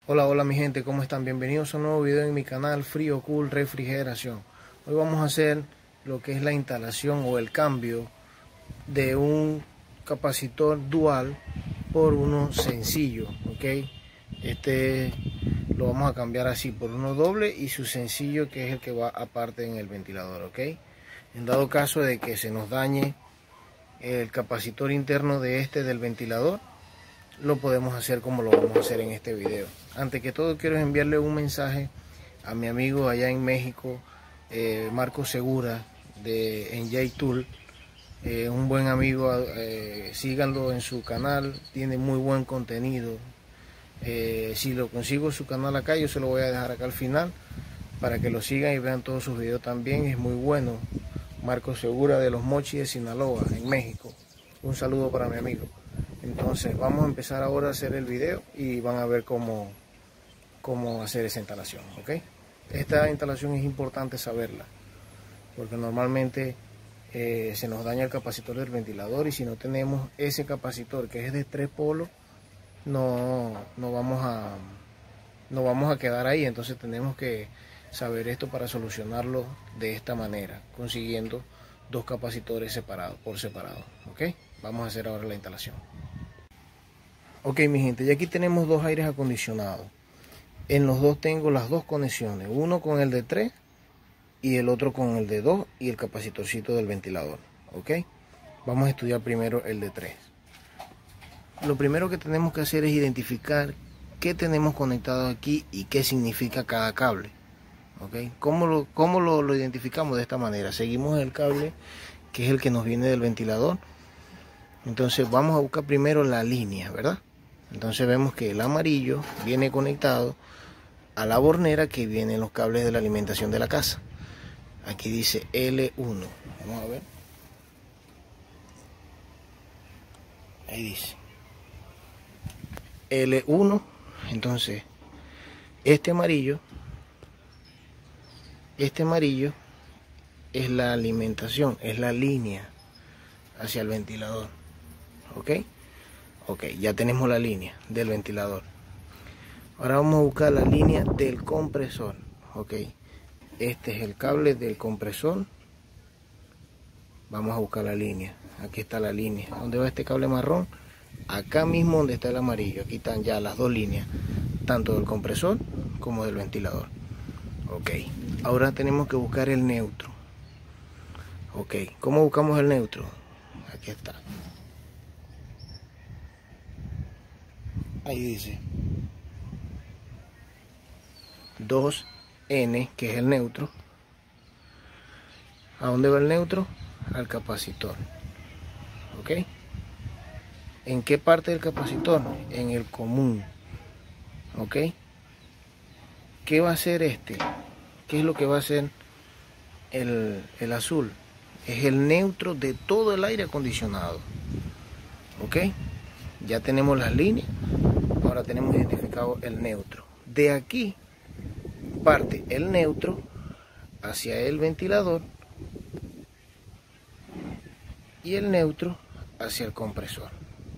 Hola mi gente, ¿cómo están? Bienvenidos a un nuevo video en mi canal Frío Cool Refrigeración. Hoy vamos a hacer lo que es la instalación o el cambio de un capacitor dual por uno sencillo, ¿ok? Este lo vamos a cambiar así por uno doble y su sencillo, que es el que va aparte en el ventilador, ¿ok? En dado caso de que se nos dañe el capacitor interno del ventilador, lo podemos hacer como lo vamos a hacer en este video. Antes que todo, quiero enviarle un mensaje a mi amigo allá en México, Marco Segura de NJ Tool, un buen amigo. Síganlo en su canal, tiene muy buen contenido. Si lo consigo su canal acá, yo se lo voy a dejar acá al final para que lo sigan y vean todos sus videos también. Es muy bueno. Marco Segura de Los Mochis de Sinaloa, en México. Un saludo para mi amigo. Entonces vamos a empezar ahora a hacer el video y van a ver cómo hacer esa instalación, ¿ok? Esta instalación es importante saberla porque normalmente se nos daña el capacitor del ventilador, y si no tenemos ese capacitor que es de 3 polos, no vamos a quedar ahí. Entonces tenemos que saber esto para solucionarlo de esta manera, consiguiendo dos capacitores por separado, ¿ok? Vamos a hacer ahora la instalación. Ok mi gente, ya aquí tenemos dos aires acondicionados. En los dos tengo las dos conexiones, uno con el de 3 y el otro con el de 2 y el capacitorcito del ventilador, ok. Vamos a estudiar primero el de 3. Lo primero que tenemos que hacer es identificar qué tenemos conectado aquí y qué significa cada cable, ok. ¿Cómo lo identificamos? De esta manera: seguimos el cable que es el que nos viene del ventilador. Entonces vamos a buscar primero la línea, ¿verdad? Entonces vemos que el amarillo viene conectado a la bornera que viene en los cables de la alimentación de la casa. Aquí dice L1. Vamos a ver. Ahí dice L1. Entonces este amarillo es la alimentación, es la línea hacia el ventilador, ¿ok? Ok, ya tenemos la línea del ventilador. Ahora vamos a buscar la línea del compresor, ok. Este es el cable del compresor. Vamos a buscar la línea. Aquí está la línea. ¿Dónde va este cable marrón? Acá mismo donde está el amarillo. Aquí están ya las dos líneas, tanto del compresor como del ventilador. Ok, ahora tenemos que buscar el neutro. Ok, ¿cómo buscamos el neutro? Aquí está. Ahí dice 2N, que es el neutro. ¿A dónde va el neutro? Al capacitor, ok. ¿En qué parte del capacitor? En el común, ok. ¿Qué va a hacer este? ¿Qué es lo que va a hacer el azul? Es el neutro de todo el aire acondicionado, ok. Ya tenemos las líneas. Ahora tenemos identificado el neutro. De aquí parte el neutro hacia el ventilador y el neutro hacia el compresor.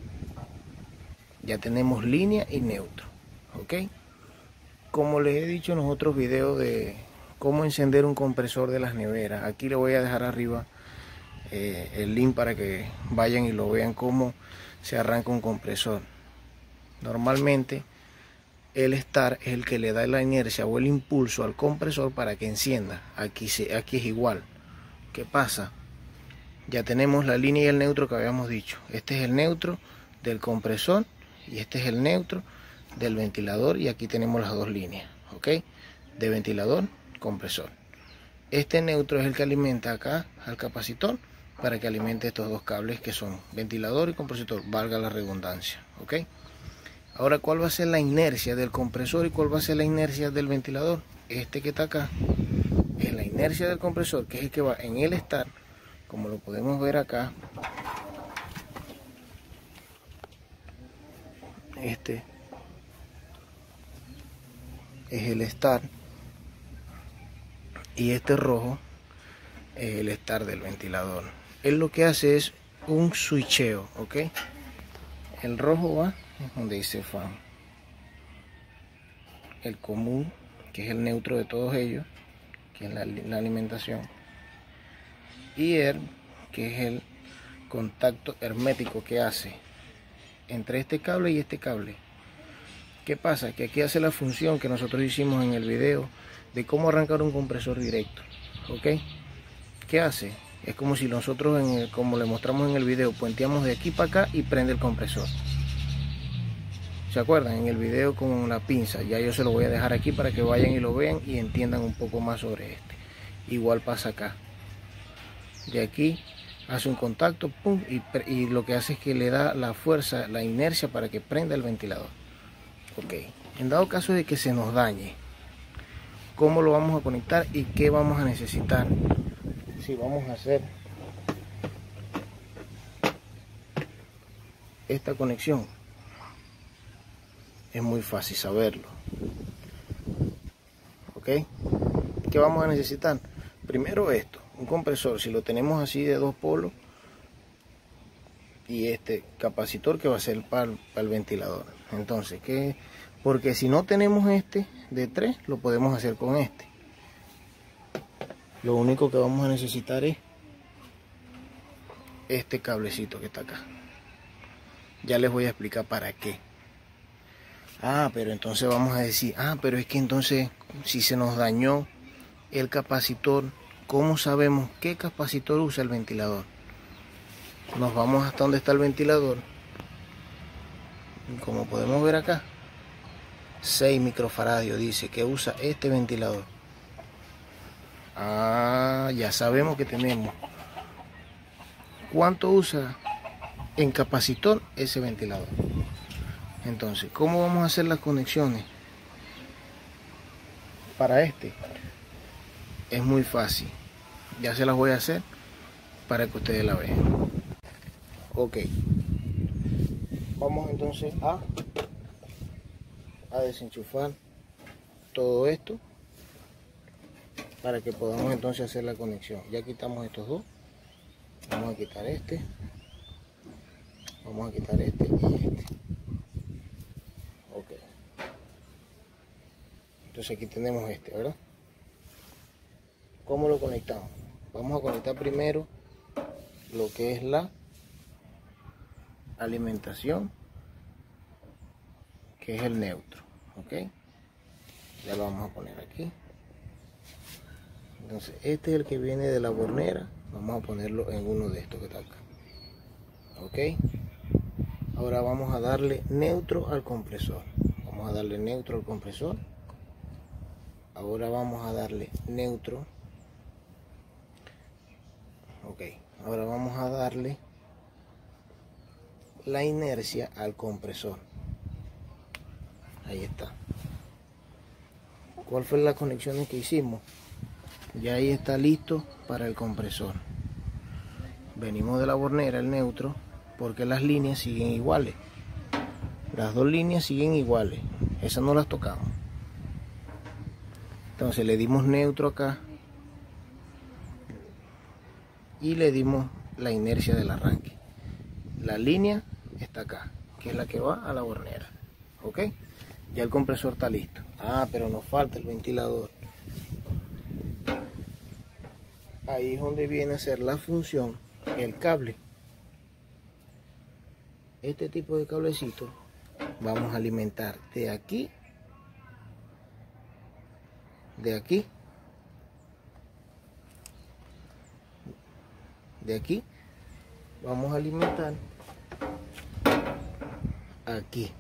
Ya tenemos línea y neutro, ok. Como les he dicho en los otros videos de cómo encender un compresor de las neveras, aquí le voy a dejar arriba el link para que vayan y lo vean cómo se arranca un compresor. Normalmente el start es el que le da la inercia o el impulso al compresor para que encienda. Aquí es igual. ¿Qué pasa? Ya tenemos la línea y el neutro que habíamos dicho. Este es el neutro del compresor y este es el neutro del ventilador, y aquí tenemos las dos líneas, ok, de ventilador, compresor. Este neutro es el que alimenta acá al capacitor para que alimente estos dos cables que son ventilador y compresor, valga la redundancia, ok. Ahora, ¿cuál va a ser la inercia del compresor y cuál va a ser la inercia del ventilador? Este que está acá es la inercia del compresor, que es el que va en el start, como lo podemos ver acá. Este es el start y este rojo es el start del ventilador. Él lo que hace es un switcheo, ok. El rojo va donde dice fan, el común, que es el neutro de todos ellos, que es la alimentación, y que es el contacto hermético que hace entre este cable y este cable. ¿Qué pasa? Que aquí hace la función que nosotros hicimos en el video de cómo arrancar un compresor directo. ¿Ok? ¿Qué hace? Es como si nosotros, como le mostramos en el video, puenteamos de aquí para acá y prende el compresor. ¿Se acuerdan? En el video con la pinza. Ya yo se lo voy a dejar aquí para que vayan y lo vean y entiendan un poco más sobre este. Igual pasa acá. De aquí hace un contacto, pum, y lo que hace es que le da la fuerza, la inercia para que prenda el ventilador. Ok, en dado caso de que se nos dañe, ¿cómo lo vamos a conectar y qué vamos a necesitar? Si vamos a hacer esta conexión, es muy fácil saberlo. Ok, ¿qué vamos a necesitar? Primero esto, un compresor, si lo tenemos así de 2 polos, y este capacitor que va a ser para el ventilador. Entonces, ¿qué? Porque si no tenemos este de 3, lo podemos hacer con este. Lo único que vamos a necesitar es este cablecito que está acá. Ya les voy a explicar para qué. Pero entonces vamos a decir, pero es que entonces si se nos dañó el capacitor, ¿cómo sabemos qué capacitor usa el ventilador? Nos vamos hasta donde está el ventilador. Y como podemos ver acá, 6 microfaradios dice que usa este ventilador. Ya sabemos que tenemos cuánto usa en capacitor ese ventilador. Entonces, ¿cómo vamos a hacer las conexiones para este? Es muy fácil. Ya se las voy a hacer para que ustedes la vean. Ok, vamos entonces a desenchufar todo esto para que podamos entonces hacer la conexión. Ya quitamos estos dos, vamos a quitar este, vamos a quitar este y este. Ok, entonces aquí tenemos este, ¿verdad? ¿Cómo lo conectamos? Vamos a conectar primero lo que es la alimentación, que es el neutro. Ok, ya lo vamos a poner aquí. Entonces este es el que viene de la bornera, vamos a ponerlo en uno de estos que está acá. Ok, ahora vamos a darle neutro al compresor. Vamos a darle neutro al compresor. Ahora vamos a darle neutro. Ok, ahora vamos a darle la inercia al compresor. Ahí está. ¿Cuál fue las conexiones que hicimos? Ya ahí está listo para el compresor. Venimos de la bornera, el neutro, porque las líneas siguen iguales. Las dos líneas siguen iguales. Esas no las tocamos. Entonces le dimos neutro acá y le dimos la inercia del arranque. La línea está acá, que es la que va a la bornera. Ok, ya el compresor está listo. Pero nos falta el ventilador. Ahí es donde viene a ser la función el cable. Este tipo de cablecito vamos a alimentar de aquí, de aquí, de aquí. Vamos a alimentar aquí.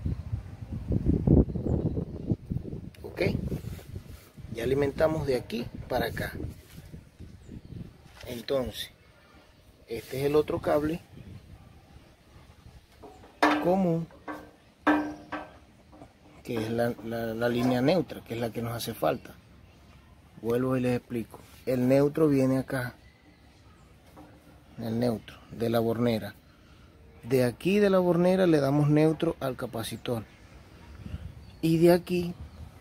Ok, ya alimentamos de aquí para acá. Entonces este es el otro cable común, que es la línea neutra, que es la que nos hace falta. Vuelvo y les explico. El neutro viene acá, el neutro de la bornera. De aquí de la bornera le damos neutro al capacitor, y de aquí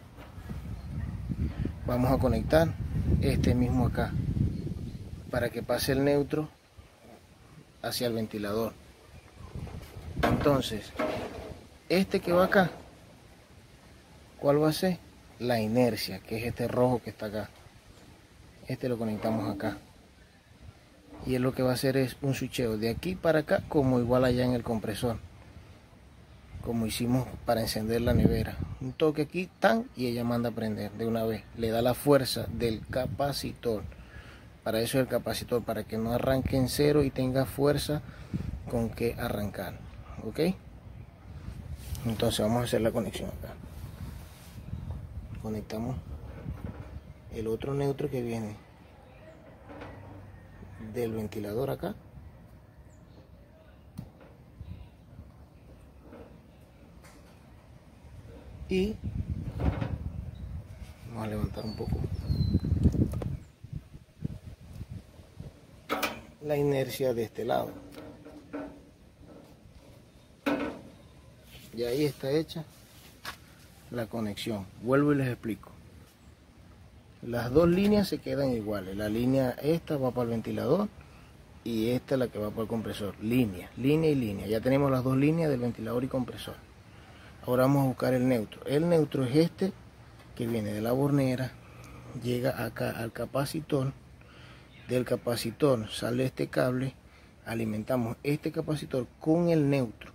vamos a conectar este mismo acá para que pase el neutro hacia el ventilador. Entonces este que va acá, ¿Cuál va a ser? La inercia, que es este rojo que está acá. Este lo conectamos acá. Y él lo que va a hacer es un switcheo de aquí para acá, como igual allá en el compresor, como hicimos para encender la nevera. Un toque aquí, tan, y ella manda a prender de una vez. Le da la fuerza del capacitor. Para eso es el capacitor, para que no arranque en cero y tenga fuerza con que arrancar. ¿Ok? Entonces vamos a hacer la conexión acá. Conectamos el otro neutro que viene del ventilador acá. Y vamos a levantar un poco la inercia de este lado. Y ahí está hecha la conexión. Vuelvo y les explico. Las dos líneas se quedan iguales. La línea esta va para el ventilador y esta es la que va para el compresor. Línea y línea. Ya tenemos las dos líneas del ventilador y compresor. Ahora vamos a buscar el neutro. El neutro es este que viene de la bornera, llega acá al capacitor. Del capacitor sale este cable, alimentamos este capacitor con el neutro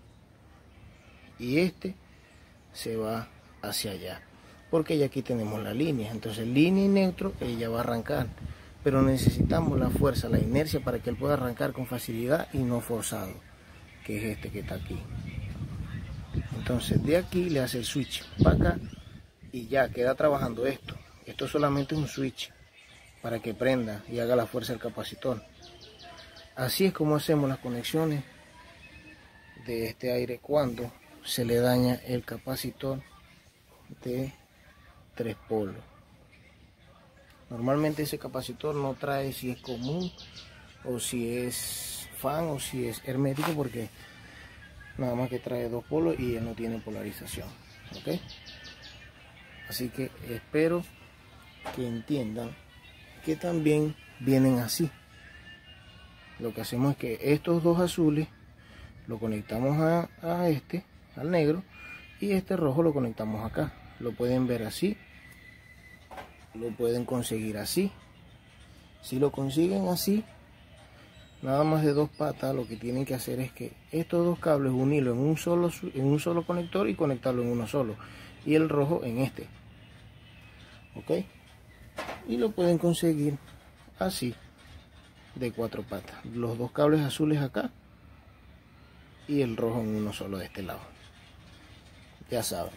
y este se va hacia allá, porque ya aquí tenemos la línea. Entonces línea y neutro, ella va a arrancar, pero necesitamos la fuerza, la inercia para que él pueda arrancar con facilidad y no forzado, que es este que está aquí. Entonces de aquí le hace el switch para acá y ya queda trabajando esto. Esto solamente es un switch para que prenda y haga la fuerza del capacitor. Así es como hacemos las conexiones de este aire cuando se le daña el capacitor de 3 polos. Normalmente ese capacitor no trae si es común o si es fan o si es hermético, porque nada más que trae 2 polos y él no tiene polarización. ¿Ok? Así que espero que entiendan que también vienen así. Lo que hacemos es que estos dos azules lo conectamos a este, al negro, y este rojo lo conectamos acá. Lo pueden ver así, lo pueden conseguir así. Si lo consiguen así, nada más de 2 patas, lo que tienen que hacer es que estos dos cables unirlos en un solo conector y conectarlo en uno solo, y el rojo en este. ¿Ok? Y lo pueden conseguir así, de 4 patas, los dos cables azules acá y el rojo en uno solo de este lado. Ya saben,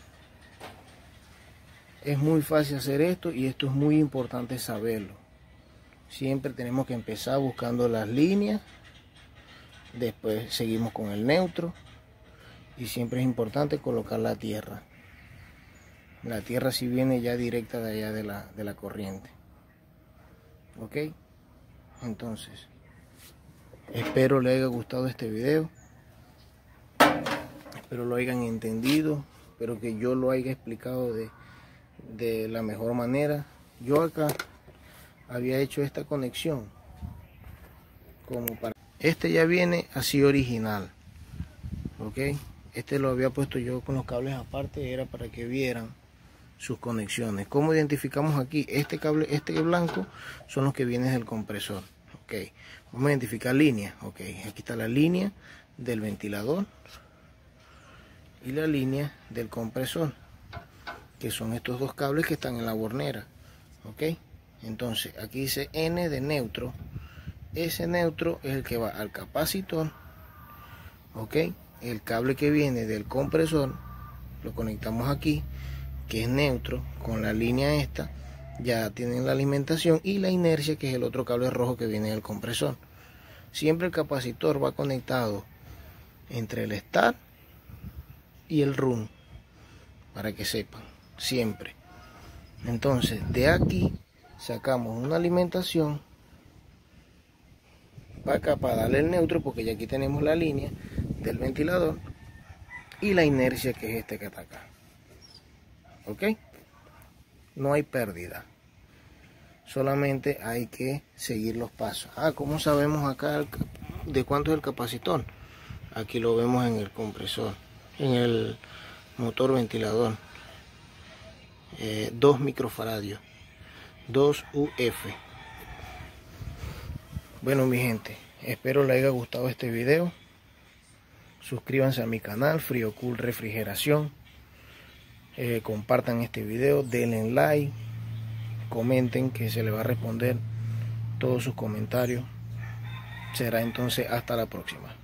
es muy fácil hacer esto y esto es muy importante saberlo. Siempre tenemos que empezar buscando las líneas, después seguimos con el neutro y siempre es importante colocar la tierra. La tierra si viene ya directa de allá de la corriente. ¿Ok? Entonces, espero les haya gustado este video. Espero lo hayan entendido. Espero que yo lo haya explicado de la mejor manera. Yo acá había hecho esta conexión como para... Este ya viene así original. ¿Ok? Este lo había puesto yo con los cables aparte. Era para que vieran sus conexiones. ¿Cómo identificamos aquí? Este cable, este blanco, son los que vienen del compresor. Ok, vamos a identificar líneas. Ok, aquí está la línea del ventilador y la línea del compresor, que son estos dos cables que están en la bornera. Ok, entonces aquí dice N de neutro. Ese neutro es el que va al capacitor. Ok, el cable que viene del compresor lo conectamos aquí, que es neutro, con la línea esta. Ya tienen la alimentación y la inercia, que es el otro cable rojo que viene del compresor. Siempre el capacitor va conectado entre el start y el run, para que sepan, siempre. Entonces de aquí sacamos una alimentación para acá, para darle el neutro, porque ya aquí tenemos la línea del ventilador y la inercia, que es este que está acá. ¿Ok? No hay pérdida, solamente hay que seguir los pasos. ¿Cómo sabemos acá de cuánto es el capacitor? Aquí lo vemos en el compresor, en el motor ventilador. 2 microfaradios, 2 UF. Bueno mi gente, espero les haya gustado este video. Suscríbanse a mi canal FrioCool Refrigeración. Compartan este video, denle like, comenten, que se les va a responder todos sus comentarios. Será entonces hasta la próxima.